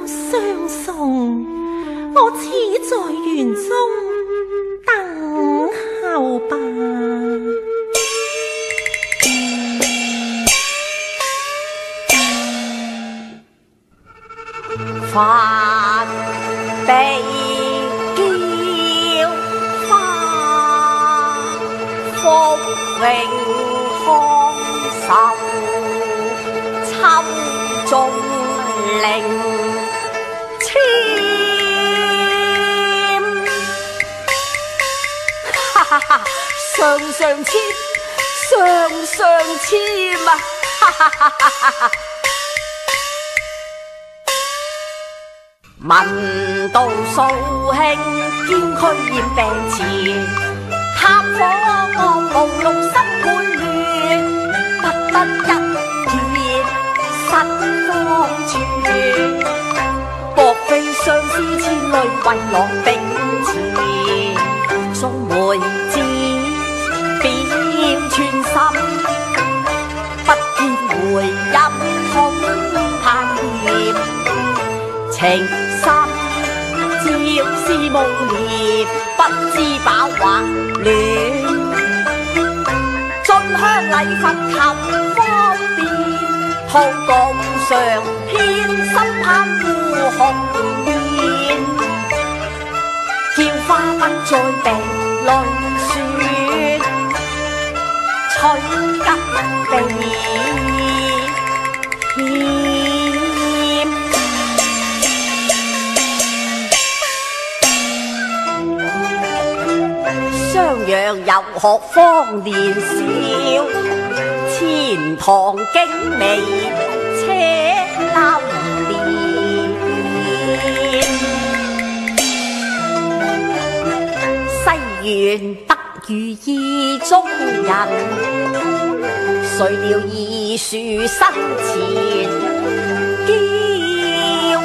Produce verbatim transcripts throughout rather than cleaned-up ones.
相送，我此在园中等候吧。 发悲叫花，福荣康寿，秋中令签。哈哈哈，上上签，上上签啊！哈哈哈哈哈。闻道素卿兼驱染病前，探访我无六心满乱，不得一见失方寸。莫非相思千里为郎并前，送梅子便全心，不见回音恐盼念。情深照是无念，不知饱或暖。进香礼佛求方便，途共上偏心盼护红颜。叫花不再病泪雪，取吉避。襄阳游学方年少，钱塘景美且流连。西园得遇意中人，谁料二树身前，叫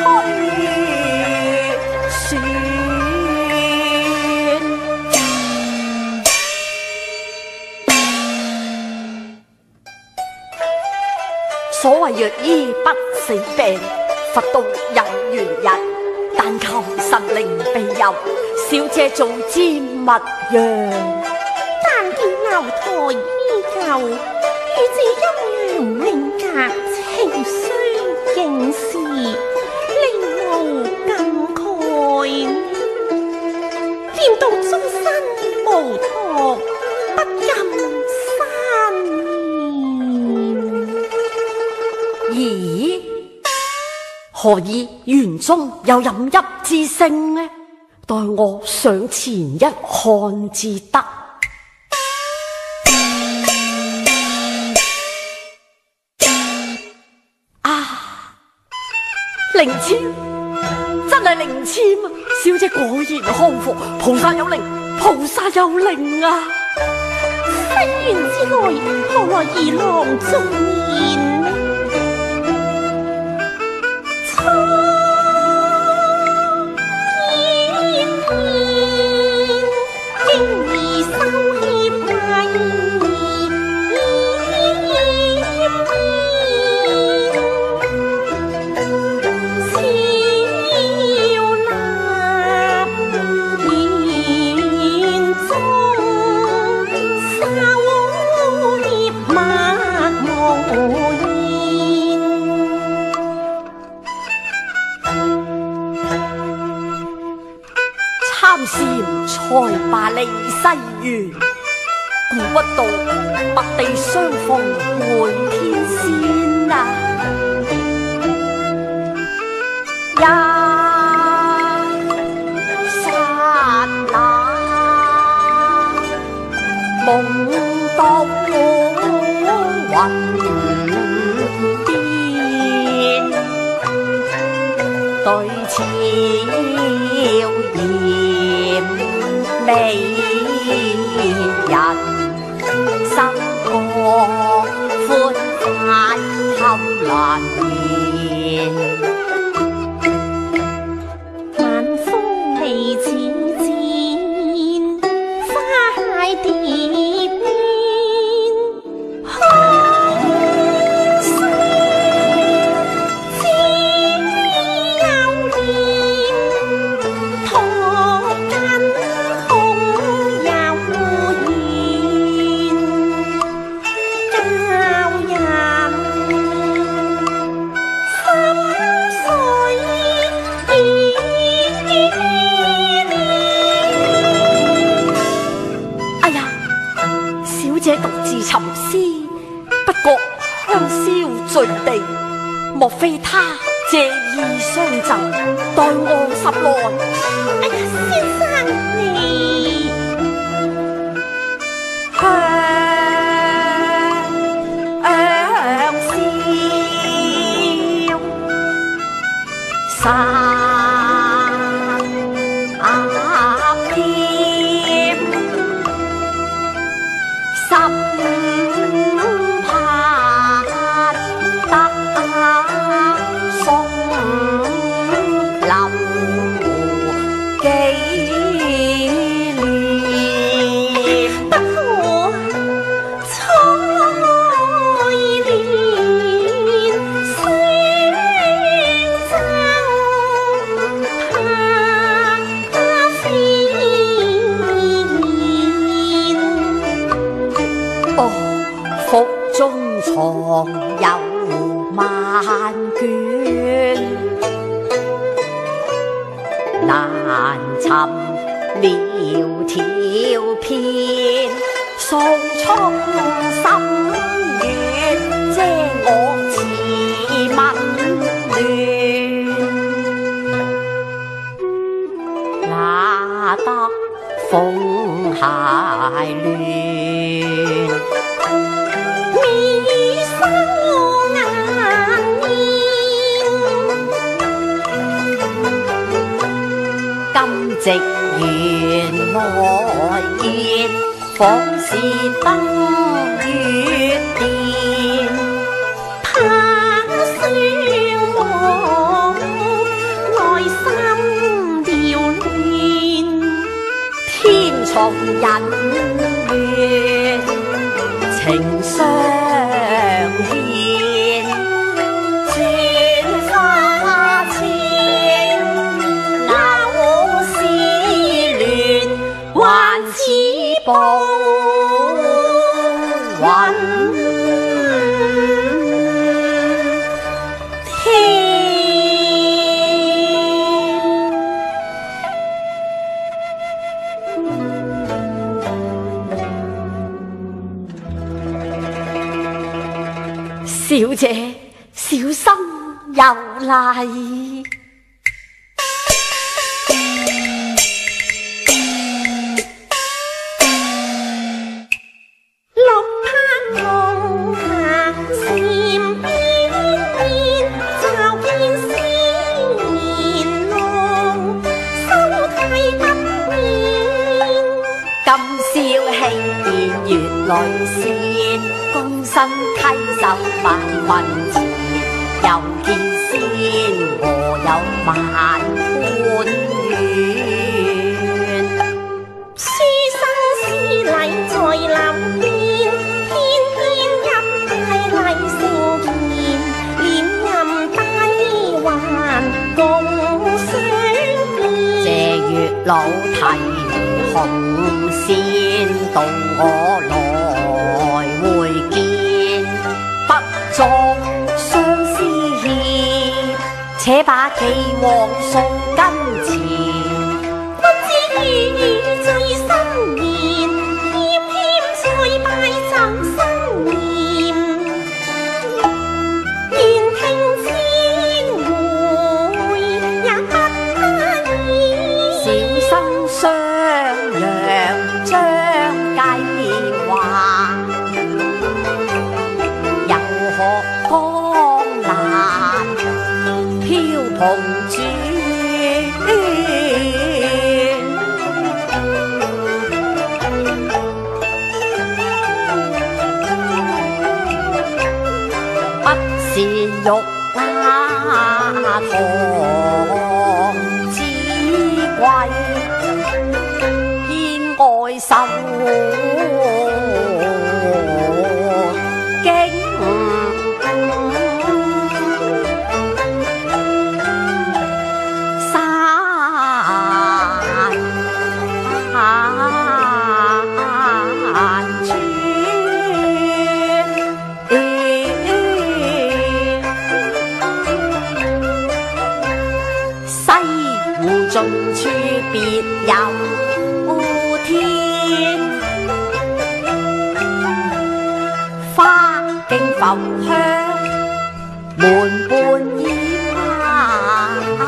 推说。所谓药医不死病，佛道有缘人，但求神灵庇佑，小姐早知勿让。 但见楼台依旧，与这阴阳令格，情虽应是，令无感慨。念到终身无托，不禁生念。 咦？何以园中有饮泣之声呢？待我上前一看至得。啊！灵籤，真系灵籤啊！小姐果然康复，菩萨有灵，菩萨有灵啊！ 西园之内，何来二郎重言？ 参禅才罢离西园，顾不到白地相逢回天仙啊！一刹那梦到云边，对潮艳美人，心光宽快透难言。 晚风离似箭，花蟹蝶边，空山姐獨自沉思，不覺香消墜地。莫非他借意相贈，待我十來？ 哎呀，先生你香笑三添心盼得送留紀念， 不可錯戀相贈他飛燕。 哦，腹中藏有萬卷，難尋苗條片，送出心願，遮我似蚊亂，哪得風鞋亂。 眉梢眼煙， 今夕原來見，仿是登月殿。 怕相望，內心調亂。 天從人願，情相牽，轉花前，那我思戀，還似步雲天。小姐小心有禮。 落魄紅霞禪邊邊，驟見絲綿浪，心態不變。 今宵輕見月淚線，躬身稽首拜君前，又見仙娥有萬般怨。 書生詩禮在流邊，偏偏一派禮成見，連任低還共相見。 借月老提紅線，到我來會見，不作相思歉，且把寄往送跟前。 君知雨雨最心言，謙謙再拜就新年。願聽千回也不得已， 小生商量將計劃，又學江南飄蓬轉。不是玉瓦堂之貴，偏愛受驚盡處別有天， 浮香，門半掩啊！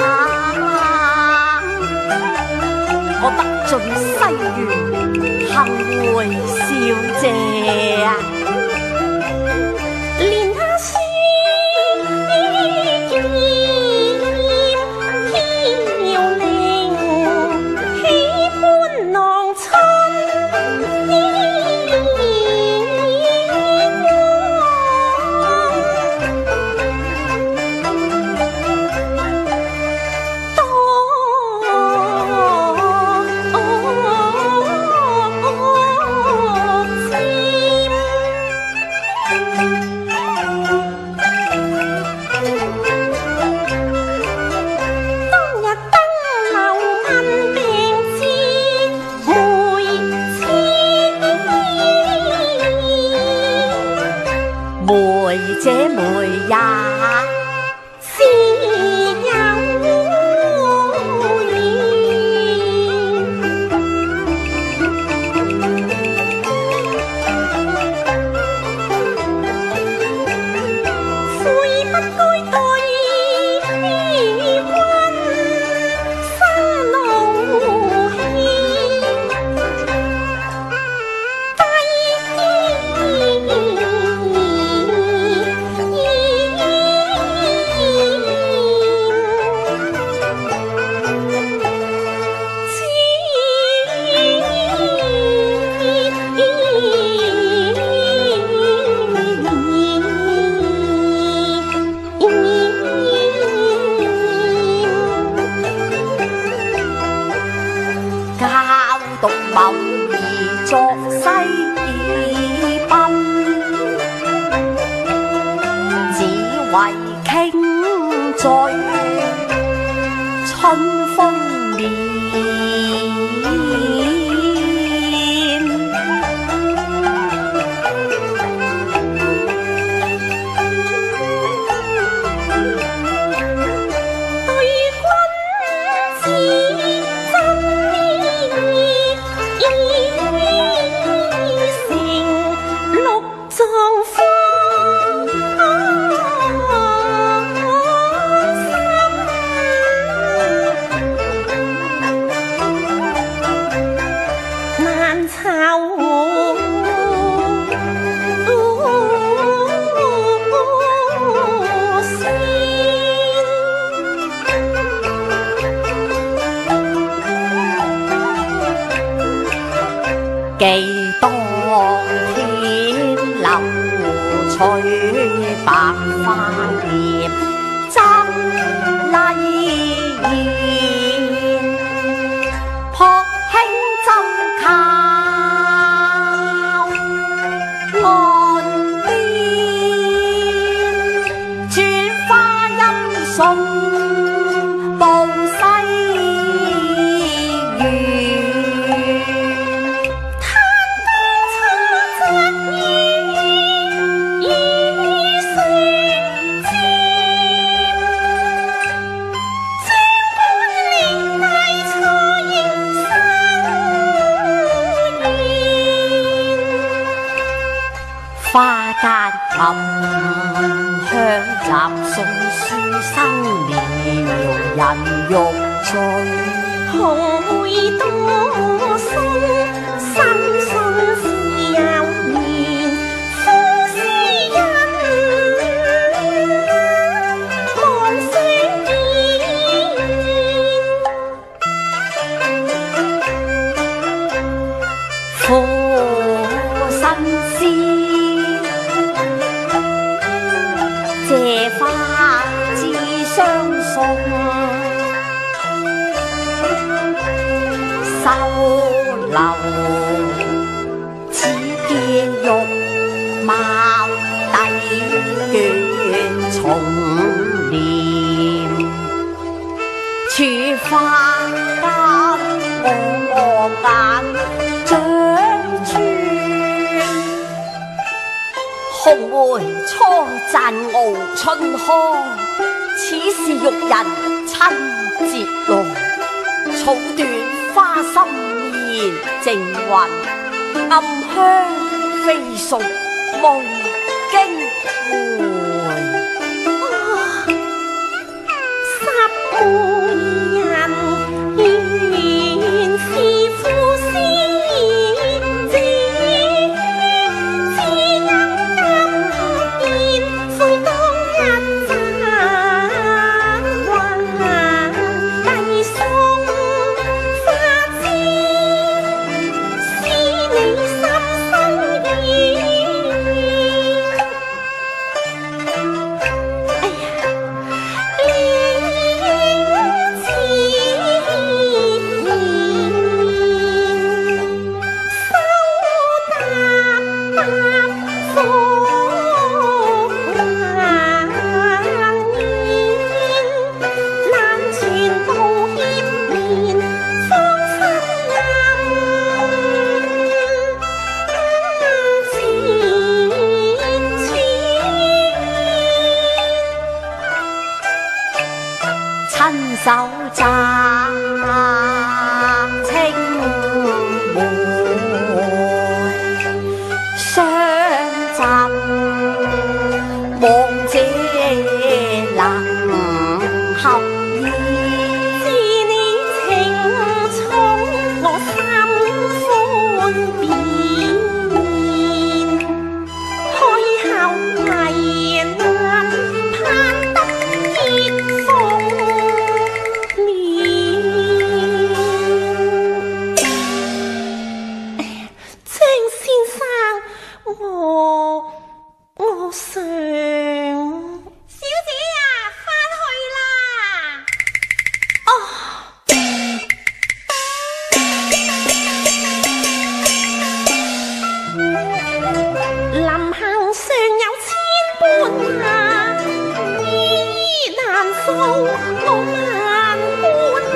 我得盡西園，幸會小姐啊！ 蓮下書劍飄零，喜歡郎親意這梅也是有緣，悔不該對君生怒氣。 教獨謀而作西賓，只為傾醉春風面。記當天流翠白花葉爭麗燕，撲輕針靠岸邊，轉花音送到西園。花間暗香雜送書生聊人欲醉， 紅梅多心，深信是有緣，風斯人望相見。 負新詩借花自相送，收留此見玉貌底卷重簾，處花間我眼長穿。紅梅初讚傲春康，此是玉人親節浪。草斷花心面靜雲，暗香飛屬夢經回。 十媒人原是夫先子，只因今學言，悔當一讚還遞送花枝，使你心生意。哎呀！ 親手摘青梅，相贈望這能合意。 知你情重，我心歡變，開口為難，盼得結逢面。張先生，我我想小姐啊，返去啦。哦。臨行尚有千般難，依難訴我萬般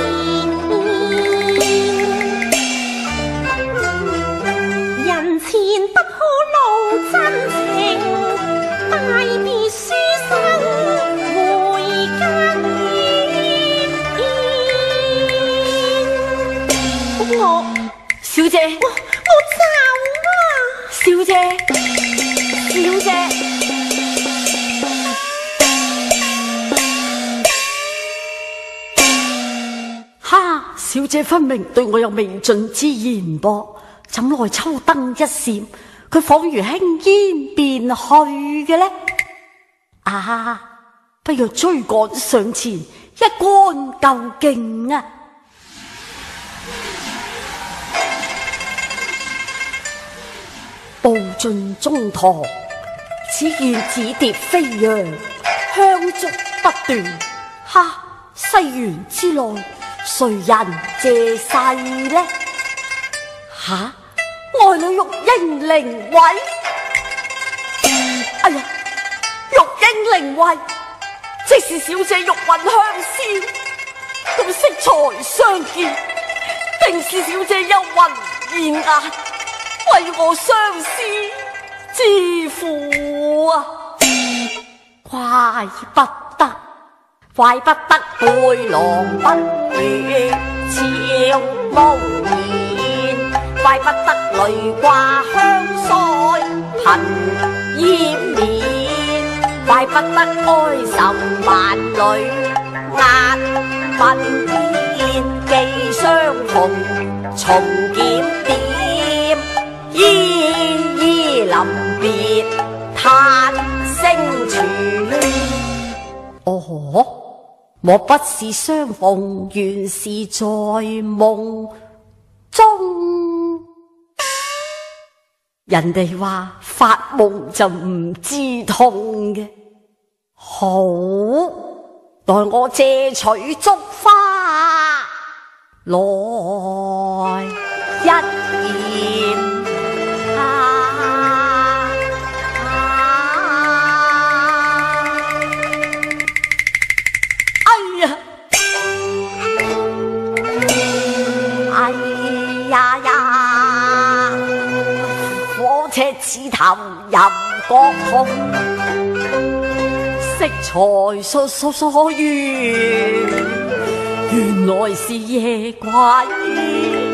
言。人前不可露真情，大別書生回家見。我小姐， 我我走啊！ 小姐，小姐，哈！小姐分明對我有未盡之言噃，怎奈秋燈一閃，佢仿如輕煙便去嘅呢？啊！不若追趕上前，一乾究竟啊！步進中堂，只見紫蝶飛揚，香燭不斷。哈！西園之內，誰人借勢呢？吓！愛女玉英靈位，哎呀！玉英靈位，即是小姐玉雲香消，咁色彩相見，定是小姐幽魂現眼，為我相思之苦啊！怪不得，怪不得背囊不語悄無言，怪不得淚掛香腮憑掩面，怪不得哀愁萬里壓鬢邊，既相逢重檢點，依依臨別嘆聲喘。哦，莫不是相逢，原是在夢中。人哋話發夢就唔知痛嘅，好，待我借取竹花來一言。啊啊、哎呀，哎呀呀！火車刺頭入角痛，色彩所所所願，原來是夜怪。